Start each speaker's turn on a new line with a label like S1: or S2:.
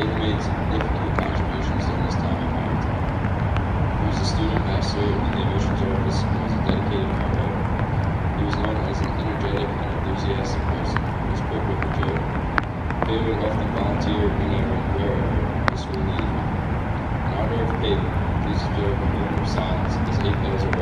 S1: Payden made significant contributions during his time at Maritime. He was a student pastor in the admissions office and was a dedicated member. He was known as an energetic and enthusiastic person who was quick with a joke. Payden would often volunteer whenever and wherever the school needed him. In honor of Payden, please observe a moment of silence as 8 bells are